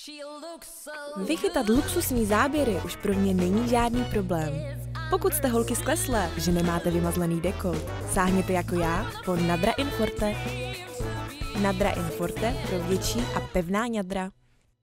Vychytat luxusní záběry už pro mě není žádný problém. Pokud jste holky skleslé, že nemáte vymazlený dekolt, sáhněte jako já po Nadra In Forte. Nadra In Forte pro větší a pevná ňadra.